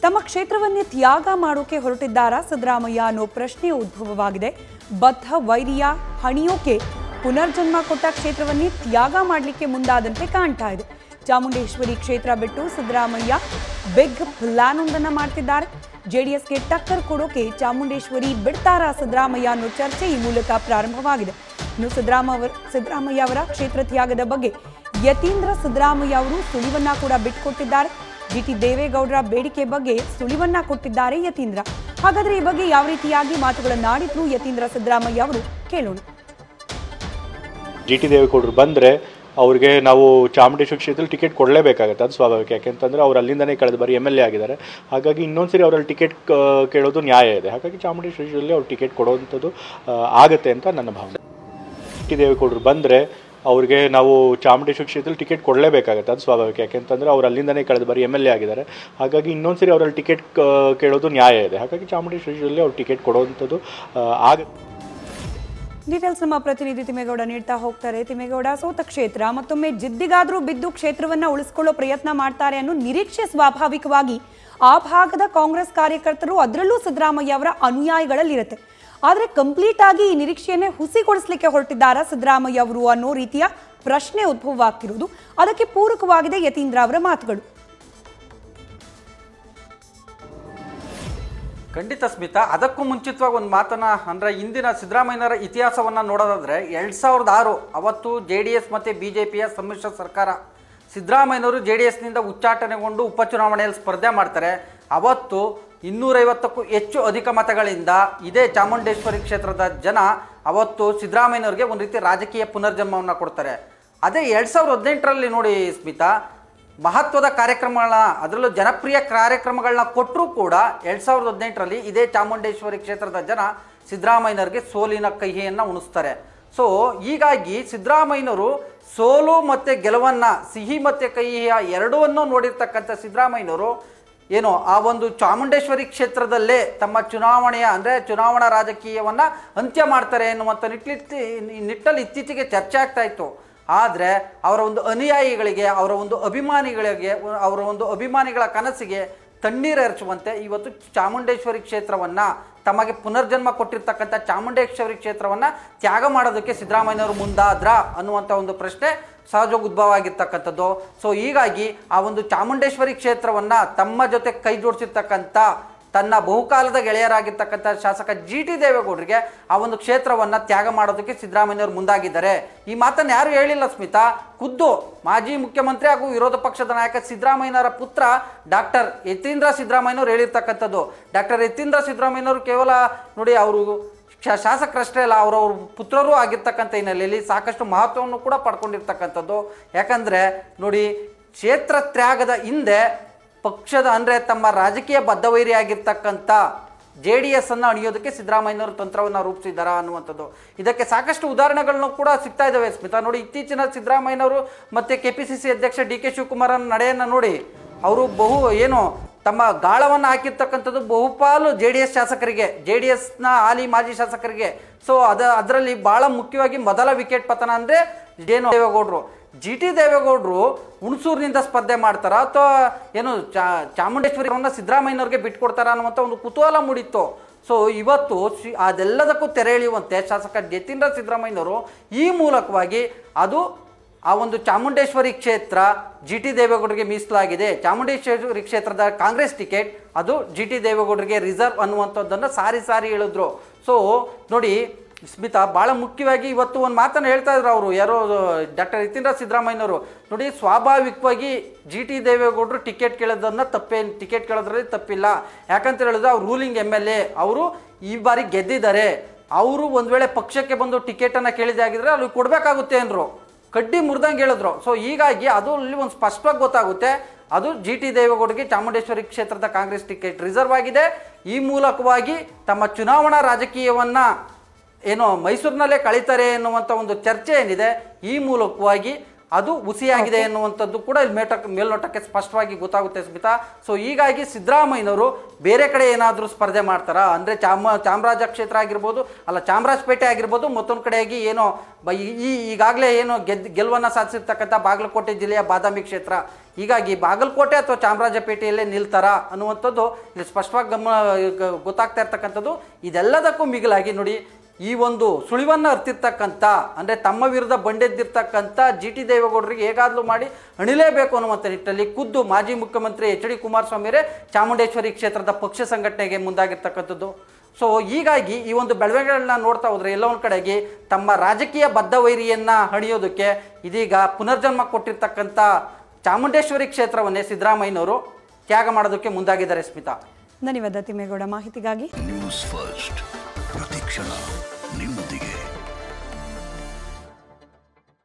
ತಮ್ಮ ಕ್ಷೇತ್ರವನ್ನೇ ತ್ಯಾಗ ಮಾಡೋಕೆ ಹೊರಟಿದ್ದಾರಾ ಸಿದ್ದರಾಮಯ್ಯ ಅನ್ನೋ ಪ್ರಶ್ನೆ ಉದ್ಭವವಾಗಿದೆ. ಬದ್ಧ ವೈರಿಯ ಹಣಿಯೋಕೆ ಪುನರ್ಜನ್ಮ ಕೊಟ್ಟ ಕ್ಷೇತ್ರವನ್ನೇ ತ್ಯಾಗ ಮಾಡಲಿಕ್ಕೆ ಮುಂದಾದಂತೆ ಕಾಣ್ತಾ ಇದೆ. ಚಾಮುಂಡೇಶ್ವರಿ ಕ್ಷೇತ್ರ ಬಿಟ್ಟು ಸಿದ್ದರಾಮಯ್ಯ ಬಿಗ್ ಪ್ಲಾನ್ ಒಂದನ್ನು ಮಾಡ್ತಿದ್ದಾರೆ. ಜೆಡಿಎಸ್ಗೆ ಟಕ್ಕರ್ ಕೊಡೋಕೆ ಚಾಮುಂಡೇಶ್ವರಿ ಬಿಡ್ತಾರಾ ಸಿದ್ದರಾಮಯ್ಯ ಅನ್ನೋ ಚರ್ಚೆ ಈ ಮೂಲಕ ಪ್ರಾರಂಭವಾಗಿದೆ. ಇನ್ನು ಸಿದ್ದರಾಮಯ್ಯ ಅವರ ಕ್ಷೇತ್ರ ತ್ಯಾಗದ ಬಗ್ಗೆ ಯತೀಂದ್ರ ಸಿದ್ದರಾಮಯ್ಯ ಅವರು ಸುಳಿವನ್ನ ಕೂಡ ಬಿಟ್ಟುಕೊಟ್ಟಿದ್ದಾರೆ. ಜಿಟಿ ದೇವೇಗೌಡರ ಬೇಡಿಕೆ ಬಗ್ಗೆ ಸುಳಿವನ್ನ ಕೊಟ್ಟಿದ್ದಾರೆ ಯತೀಂದ್ರ. ಹಾಗಾದ್ರೆ ಈ ಬಗ್ಗೆ ಯಾವ ರೀತಿಯಾಗಿ ಮಾತುಗಳನ್ನಾಡಿದ್ರು ಯತೀಂದ್ರ ಸಿದ್ದರಾಮಯ್ಯ ಅವರು ಕೇಳೋಣ. ಜಿಟಿ ದೇವೇಗೌಡರು ಬಂದರೆ ಅವ್ರಿಗೆ ನಾವು ಚಾಮುಂಡೇಶ್ವರಿ ಕ್ಷೇತ್ರದಲ್ಲಿ ಟಿಕೆಟ್ ಕೊಡಲೇಬೇಕಾಗುತ್ತೆ, ಅದು ಸ್ವಾಭಾವಿಕ. ಯಾಕೆಂತಂದರೆ ಅವ್ರು ಅಲ್ಲಿಂದನೇ ಕಳೆದ ಬಾರಿ MLA ಆಗಿದ್ದಾರೆ. ಹಾಗಾಗಿ ಇನ್ನೊಂದ್ಸರಿ ಅವರಲ್ಲಿ ಟಿಕೆಟ್ ಕೇಳೋದು ನ್ಯಾಯ ಇದೆ. ಹಾಗಾಗಿ ಚಾಮುಂಡೇಶ್ವರಿಯಲ್ಲಿ ಅವ್ರು ಟಿಕೆಟ್ ಕೊಡುವಂಥದ್ದು ಆಗುತ್ತೆ ಅಂತ ನನ್ನ ಭಾವನೆ. ಜಿಟಿ ದೇವೇಗೌಡರು ಬಂದರೆ ಅವ್ರಿಗೆ ನಾವು ಚಾಮುಂಡೇಶ್ವರಿ ಕ್ಷೇತ್ರದಲ್ಲಿ ಟಿಕೆಟ್ ಕೊಡಲೇಬೇಕಾಗುತ್ತೆ, ಅದು ಸ್ವಾಭಾವಿಕ. ಯಾಕೆಂತಂದರೆ ಅವ್ರು ಅಲ್ಲಿಂದನೇ ಕಳೆದ ಬಾರಿ MLA ಆಗಿದ್ದಾರೆ. ಹಾಗಾಗಿ ಇನ್ನೊಂದ್ಸರಿ ಅವರಲ್ಲಿ ಟಿಕೆಟ್ ಕೇಳೋದು ನ್ಯಾಯ ಇದೆ. ಹಾಗಾಗಿ ಚಾಮುಂಡೇಶ್ವರಿಯಲ್ಲಿ ಅವ್ರು ಟಿಕೆಟ್ ಕೊಡುವಂಥದ್ದು ಆಗುತ್ತೆ. ಡೀಟೇಲ್ಸ್ ನಮ್ಮ ಪ್ರತಿನಿಧಿ ತಿಮ್ಮೇಗೌಡ ನೀಡ್ತಾ ಹೋಗ್ತಾರೆ. ತಿಮ್ಮೇಗೌಡ, ಸೋತ ಕ್ಷೇತ್ರ ಮತ್ತೊಮ್ಮೆ ಜಿದ್ದಿಗಾದ್ರೂ ಬಿದ್ದು ಕ್ಷೇತ್ರವನ್ನ ಉಳಿಸಿಕೊಳ್ಳೋ ಪ್ರಯತ್ನ ಮಾಡ್ತಾರೆ ಅನ್ನೋ ನಿರೀಕ್ಷೆ ಸ್ವಾಭಾವಿಕವಾಗಿ ಆ ಭಾಗದ ಕಾಂಗ್ರೆಸ್ ಕಾರ್ಯಕರ್ತರು, ಅದರಲ್ಲೂ ಸಿದ್ದರಾಮಯ್ಯ ಅವರ ಅನುಯಾಯಿಗಳಲ್ಲಿರುತ್ತೆ. ಆದರೆ ಕಂಪ್ಲೀಟ್ ಆಗಿ ಈ ನಿರೀಕ್ಷೆಯನ್ನೇ ಹುಸಿಗೊಳಿಸಲಿಕ್ಕೆ ಹೊರಟಿದ್ದಾರಾ ಸಿದ್ದರಾಮಯ್ಯ ಅವರು ಅನ್ನೋ ರೀತಿಯ ಪ್ರಶ್ನೆ ಉದ್ಭವವಾಗ್ತಿರುವುದು. ಅದಕ್ಕೆ ಪೂರಕವಾಗಿದೆ ಯತೀಂದ್ರ ಅವರ ಮಾತುಗಳು. ಖಂಡಿತ ಸ್ಮಿತಾ, ಅದಕ್ಕೂ ಮುಂಚಿತವಾಗಿ ಒಂದು ಮಾತನ್ನ ಅಂದರೆ ಇಂದಿನ ಸಿದ್ದರಾಮಯ್ಯನವರ ಇತಿಹಾಸವನ್ನು ನೋಡೋದಾದರೆ 2006 ಅವತ್ತು JDS ಮತ್ತು BJPಯ ಸಮ್ಮಿಶ್ರ ಸರ್ಕಾರ. ಸಿದ್ದರಾಮಯ್ಯನವರು JDSನಿಂದ ಉಚ್ಚಾಟನೆಗೊಂಡು ಉಪಚುನಾವಣೆಯಲ್ಲಿ ಸ್ಪರ್ಧೆ ಮಾಡ್ತಾರೆ. ಅವತ್ತು 250ಕ್ಕೂ ಹೆಚ್ಚು ಅಧಿಕ ಮತಗಳಿಂದ ಇದೇ ಚಾಮುಂಡೇಶ್ವರಿ ಕ್ಷೇತ್ರದ ಜನ ಅವತ್ತು ಸಿದ್ದರಾಮಯ್ಯನವ್ರಿಗೆ ಒಂದು ರೀತಿ ರಾಜಕೀಯ ಪುನರ್ಜನ್ಮವನ್ನು ಕೊಡ್ತಾರೆ. ಅದೇ 2018ರಲ್ಲಿ ನೋಡಿ ಸ್ಮಿತಾ, ಮಹತ್ವದ ಕಾರ್ಯಕ್ರಮಗಳನ್ನ, ಅದರಲ್ಲೂ ಜನಪ್ರಿಯ ಕಾರ್ಯಕ್ರಮಗಳನ್ನ ಕೊಟ್ಟರೂ ಕೂಡ 2018ರಲ್ಲಿ ಇದೇ ಚಾಮುಂಡೇಶ್ವರಿ ಕ್ಷೇತ್ರದ ಜನ ಸಿದ್ದರಾಮಯ್ಯನವ್ರಿಗೆ ಸೋಲಿನ ಕಹಿಯನ್ನು ಉಣಿಸ್ತಾರೆ. ಸೊ ಹೀಗಾಗಿ ಸಿದ್ದರಾಮಯ್ಯನವರು ಸೋಲು ಮತ್ತು ಗೆಲುವನ್ನು, ಸಿಹಿ ಮತ್ತು ಕಹಿಯ ಎರಡನ್ನೂ ನೋಡಿರ್ತಕ್ಕಂಥ ಸಿದ್ದರಾಮಯ್ಯನವರು ಏನು ಆ ಒಂದು ಚಾಮುಂಡೇಶ್ವರಿ ಕ್ಷೇತ್ರದಲ್ಲೇ ತಮ್ಮ ಚುನಾವಣೆಯ ಅಂದರೆ ಚುನಾವಣಾ ರಾಜಕೀಯವನ್ನು ಅಂತ್ಯ ಮಾಡ್ತಾರೆ ಎನ್ನುವಂಥ ನಿಟ್ಟಲ್ಲಿ ಇತ್ತೀಚೆಗೆ ಚರ್ಚೆ ಆಗ್ತಾ ಇತ್ತು. ಆದರೆ ಅವರ ಒಂದು ಅನುಯಾಯಿಗಳಿಗೆ, ಅವರ ಒಂದು ಅಭಿಮಾನಿಗಳ ಕನಸಿಗೆ ತಣ್ಣೀರು ಎರಚುವಂತೆ ಇವತ್ತು ಚಾಮುಂಡೇಶ್ವರಿ ಕ್ಷೇತ್ರವನ್ನು, ತಮಗೆ ಪುನರ್ಜನ್ಮ ಕೊಟ್ಟಿರ್ತಕ್ಕಂಥ ಚಾಮುಂಡೇಶ್ವರಿ ಕ್ಷೇತ್ರವನ್ನು ತ್ಯಾಗ ಮಾಡೋದಕ್ಕೆ ಸಿದ್ದರಾಮಯ್ಯನವರು ಮುಂದಾದ್ರ ಅನ್ನುವಂಥ ಒಂದು ಪ್ರಶ್ನೆ ಸಹಜವಾಗಿ ಉದ್ಭವ ಆಗಿರ್ತಕ್ಕಂಥದ್ದು. ಸೊ ಹೀಗಾಗಿ ಆ ಒಂದು ಚಾಮುಂಡೇಶ್ವರಿ ಕ್ಷೇತ್ರವನ್ನು ತಮ್ಮ ಜೊತೆ ಕೈ ಜೋಡಿಸಿರ್ತಕ್ಕಂಥ ತನ್ನ ಬಹುಕಾಲದ ಗೆಳೆಯರಾಗಿರ್ತಕ್ಕಂಥ ಶಾಸಕ ಜಿಟಿ ದೇವೇಗೌಡರಿಗೆ ಆ ಒಂದು ಕ್ಷೇತ್ರವನ್ನು ತ್ಯಾಗ ಮಾಡೋದಕ್ಕೆ ಸಿದ್ದರಾಮಯ್ಯನವರು ಮುಂದಾಗಿದ್ದಾರೆ. ಈ ಮಾತನ್ನು ಯಾರು ಹೇಳಿಲ್ಲ ಸ್ಮಿತಾ, ಖುದ್ದು ಮಾಜಿ ಮುಖ್ಯಮಂತ್ರಿ ಹಾಗೂ ವಿರೋಧ ಪಕ್ಷದ ನಾಯಕ ಸಿದ್ದರಾಮಯ್ಯನವರ ಪುತ್ರ ಡಾಕ್ಟರ್ ಯತೀಂದ್ರ ಸಿದ್ದರಾಮಯ್ಯನವರು ಹೇಳಿರ್ತಕ್ಕಂಥದ್ದು. ಡಾಕ್ಟರ್ ಯತೀಂದ್ರ ಸಿದ್ದರಾಮಯ್ಯನವರು ಕೇವಲ ನೋಡಿ ಅವರು ಶಾಸಕರಷ್ಟೇ ಅಲ್ಲ, ಅವರವ್ರ ಪುತ್ರರೂ ಆಗಿರ್ತಕ್ಕಂಥ ಹಿನ್ನೆಲೆಯಲ್ಲಿ ಸಾಕಷ್ಟು ಮಹತ್ವವನ್ನು ಕೂಡ ಪಡ್ಕೊಂಡಿರ್ತಕ್ಕಂಥದ್ದು. ಯಾಕಂದರೆ ನೋಡಿ, ಕ್ಷೇತ್ರ ತ್ಯಾಗದ ಹಿಂದೆ ಪಕ್ಷದ ಅಂದರೆ ತಮ್ಮ ರಾಜಕೀಯ ಬದ್ಧವೈರಿಯಾಗಿರ್ತಕ್ಕಂಥ JDS ಅನ್ನು ಅಣಿಯೋದಕ್ಕೆ ಸಿದ್ದರಾಮಯ್ಯನವರು ತಂತ್ರವನ್ನು ರೂಪಿಸಿದ್ದಾರಾ ಅನ್ನುವಂಥದ್ದು. ಇದಕ್ಕೆ ಸಾಕಷ್ಟು ಉದಾಹರಣೆಗಳನ್ನು ಕೂಡ ಸಿಗ್ತಾ ಇದ್ದಾವೆ ಸ್ಮಿತಾ. ನೋಡಿ, ಇತ್ತೀಚಿನ ಸಿದ್ದರಾಮಯ್ಯನವರು ಮತ್ತು KPCC ಅಧ್ಯಕ್ಷ DK ಶಿವಕುಮಾರನ ನಡೆಯನ್ನು ನೋಡಿ, ಅವರು ತಮ್ಮ ಗಾಳವನ್ನು ಹಾಕಿರ್ತಕ್ಕಂಥದ್ದು ಬಹುಪಾಲು JDS ಶಾಸಕರಿಗೆ, JDSನ ಹಾಲಿ ಮಾಜಿ ಶಾಸಕರಿಗೆ. ಸೊ ಅದರಲ್ಲಿ ಭಾಳ ಮುಖ್ಯವಾಗಿ ಮೊದಲ ವಿಕೆಟ್ ಪತನ ಅಂದರೆ ದೇವೇಗೌಡರು. ಜಿಟಿ ದೇವೇಗೌಡರು ಹುಣಸೂರಿನಿಂದ ಸ್ಪರ್ಧೆ ಮಾಡ್ತಾರಾ ಅಥವಾ ಚಾಮುಂಡೇಶ್ವರಿಯನ್ನು ಸಿದ್ದರಾಮಯ್ಯನವ್ರಿಗೆ ಬಿಟ್ಕೊಡ್ತಾರ ಅನ್ನುವಂಥ ಒಂದು ಕುತೂಹಲ ಮೂಡಿತ್ತು. ಸೊ ಇವತ್ತು ಅದೆಲ್ಲದಕ್ಕೂ ತೆರೆ ಎಳೆಯುವಂತೆ ಶಾಸಕ ಯತೀಂದ್ರ ಸಿದ್ದರಾಮಯ್ಯನವರು ಈ ಮೂಲಕವಾಗಿ ಅದು ಆ ಒಂದು ಚಾಮುಂಡೇಶ್ವರಿ ಕ್ಷೇತ್ರ ಜಿಟಿ ದೇವೇಗೌಡರಿಗೆ ಮೀಸಲಾಗಿದೆ, ಚಾಮುಂಡೇಶ್ವರಿ ಕ್ಷೇತ್ರದ ಕಾಂಗ್ರೆಸ್ ಟಿಕೆಟ್ ಅದು ಜಿಟಿ ದೇವೇಗೌಡರಿಗೆ ರಿಸರ್ವ್ ಅನ್ನುವಂಥದ್ದನ್ನು ಸಾರಿ ಹೇಳಿದ್ರು. ಸೊ ನೋಡಿ ಸ್ಮಿತಾ, ಭಾಳ ಮುಖ್ಯವಾಗಿ ಇವತ್ತು ಒಂದು ಮಾತನ್ನು ಹೇಳ್ತಾ ಇದ್ರು ಅವರು, ಯಾರೋ ಡಾಕ್ಟರ್ ಯತೀಂದ್ರ ಸಿದ್ದರಾಮಯ್ಯನವರು. ನೋಡಿ, ಸ್ವಾಭಾವಿಕವಾಗಿ ಜಿಟಿ ದೇವೇಗೌಡರು ಟಿಕೆಟ್ ಕೇಳೋದನ್ನು ಟಿಕೆಟ್ ಕೇಳೋದ್ರಲ್ಲಿ ತಪ್ಪಿಲ್ಲ. ಯಾಕಂತ ಹೇಳಿದ್ರೆ ಅವ್ರು ರೂಲಿಂಗ್ MLA, ಅವರು ಈ ಬಾರಿ ಗೆದ್ದಿದ್ದಾರೆ. ಅವರು ಒಂದು ವೇಳೆ ಪಕ್ಷಕ್ಕೆ ಬಂದು ಟಿಕೆಟನ್ನು ಕೇಳಿದಾಗಿದ್ರೆ ಅಲ್ಲಿ ಕೊಡಬೇಕಾಗುತ್ತೆ ಅಂದರು, ಕಡ್ಡಿ ಮುರಿದಂಗೆ ಹೇಳಿದ್ರು. ಸೊ ಹೀಗಾಗಿ ಅದು ಅಲ್ಲಿ ಒಂದು ಸ್ಪಷ್ಟವಾಗಿ ಗೊತ್ತಾಗುತ್ತೆ, ಅದು ಜಿಟಿ ದೇವೇಗೌಡರಿಗೆ ಚಾಮುಂಡೇಶ್ವರಿ ಕ್ಷೇತ್ರದ ಕಾಂಗ್ರೆಸ್ ಟಿಕೆಟ್ ರಿಸರ್ವ್ ಆಗಿದೆ. ಈ ಮೂಲಕವಾಗಿ ತಮ್ಮ ಚುನಾವಣಾ ರಾಜಕೀಯವನ್ನು ಮೈಸೂರಿನಲ್ಲೇ ಕಳೀತಾರೆ ಎನ್ನುವಂಥ ಒಂದು ಚರ್ಚೆ ಏನಿದೆ, ಈ ಮೂಲಕವಾಗಿ ಅದು ಹುಸಿಯಾಗಿದೆ ಎನ್ನುವಂಥದ್ದು ಕೂಡ ಇಲ್ಲಿ ಮೇಲ್ನೋಟಕ್ಕೆ ಸ್ಪಷ್ಟವಾಗಿ ಗೊತ್ತಾಗುತ್ತೆ ಸ್ಮಿತಾ. ಸೊ ಹೀಗಾಗಿ ಸಿದ್ದರಾಮಯ್ಯನವರು ಬೇರೆ ಕಡೆ ಏನಾದರೂ ಸ್ಪರ್ಧೆ ಮಾಡ್ತಾರಾ ಅಂದರೆ ಚಾಮರಾಜ ಕ್ಷೇತ್ರ ಆಗಿರ್ಬೋದು, ಅಲ್ಲ ಚಾಮರಾಜಪೇಟೆ ಆಗಿರ್ಬೋದು, ಮತ್ತೊಂದು ಕಡೆಯಾಗಿ ಈಗಾಗಲೇ ಗೆಲುವನ್ನು ಸಾಧಿಸಿರ್ತಕ್ಕಂಥ ಬಾಗಲಕೋಟೆ ಜಿಲ್ಲೆಯ ಬಾದಾಮಿ ಕ್ಷೇತ್ರ, ಹೀಗಾಗಿ ಬಾಗಲಕೋಟೆ ಅಥವಾ ಚಾಮರಾಜಪೇಟೆಯಲ್ಲೇ ನಿಲ್ತಾರಾ ಅನ್ನುವಂಥದ್ದು ಇಲ್ಲಿ ಸ್ಪಷ್ಟವಾಗಿ ಗೊತ್ತಾಗ್ತಾ ಇರ್ತಕ್ಕಂಥದ್ದು. ಇದೆಲ್ಲದಕ್ಕೂ ಮಿಗಿಲಾಗಿ ನೋಡಿ, ಈ ಒಂದು ಸುಳಿವನ್ನು ಅರ್ತಿರ್ತಕ್ಕಂಥ ಅಂದರೆ ತಮ್ಮ ವಿರುದ್ಧ ಬಂಡೆದ್ದಿರ್ತಕ್ಕಂಥ GT ದೇವೇಗೌಡರಿಗೆ ಹೇಗಾದ್ರೂ ಮಾಡಿ ಅಣಿಲೇಬೇಕು ಅನ್ನುವಂಥ ನಿಟ್ಟಿನಲ್ಲಿ ಖುದ್ದು ಮಾಜಿ ಮುಖ್ಯಮಂತ್ರಿ HD ಕುಮಾರಸ್ವಾಮಿಯವರೇ ಚಾಮುಂಡೇಶ್ವರಿ ಕ್ಷೇತ್ರದ ಪಕ್ಷ ಸಂಘಟನೆಗೆ ಮುಂದಾಗಿರ್ತಕ್ಕಂಥದ್ದು. ಸೊ ಹೀಗಾಗಿ ಈ ಒಂದು ಬೆಳವಣಿಗೆಗಳನ್ನ ನೋಡ್ತಾ ಹೋದರೆ ಎಲ್ಲ ಒಂದು ಕಡೆಗೆ ತಮ್ಮ ರಾಜಕೀಯ ಬದ್ಧವೈರಿಯನ್ನು ಹಣಿಯೋದಕ್ಕೆ ಇದೀಗ ಪುನರ್ಜನ್ಮ ಕೊಟ್ಟಿರ್ತಕ್ಕಂಥ ಚಾಮುಂಡೇಶ್ವರಿ ಕ್ಷೇತ್ರವನ್ನೇ ಸಿದ್ದರಾಮಯ್ಯನವರು ತ್ಯಾಗ ಮಾಡೋದಕ್ಕೆ ಮುಂದಾಗಿದ್ದಾರೆ. ಸ್ಮಿತಾ, ಧನ್ಯವಾದ ತಿಮ್ಮೇಗೌಡ ಮಾಹಿತಿಗಾಗಿ. ನ್ಯೂಸ್ ಫಸ್ಟ್ ಪ್ರತಿಕ್ಷಣ ನಿಮ್ಮೊಂದಿಗೆ.